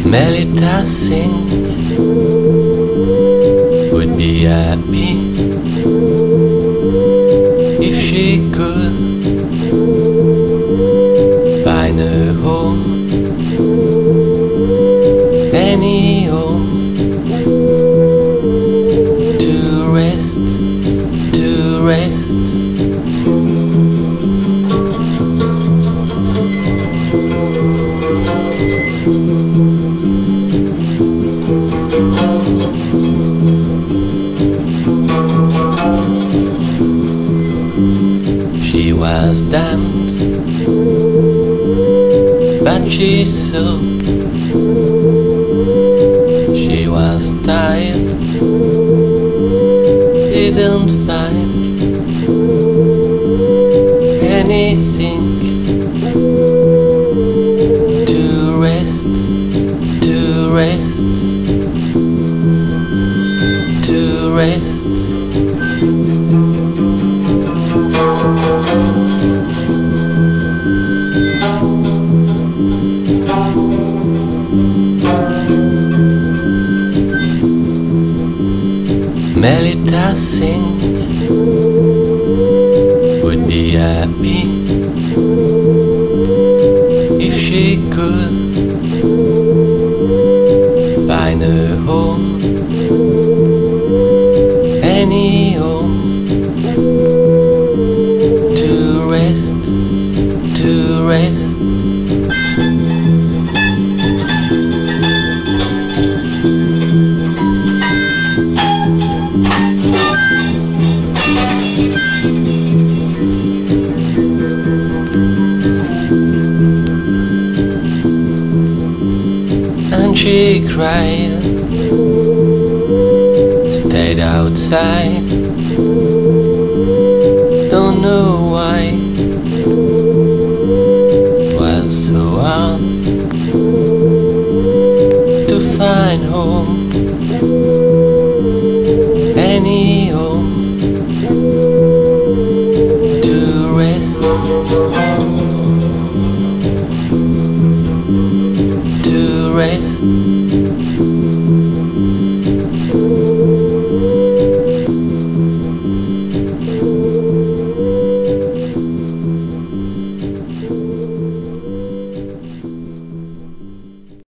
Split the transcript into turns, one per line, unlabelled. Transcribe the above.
Melita Singh would be happy if she could find a home, any home, to rest, to rest. She was damned, but she saw. She was tired, didn't find anything to rest, to rest, to rest. Melita Singh would be happy if she could find a home, any home, to rest, to rest. And she cried, stayed outside, don't know why. It was so hard to find home, any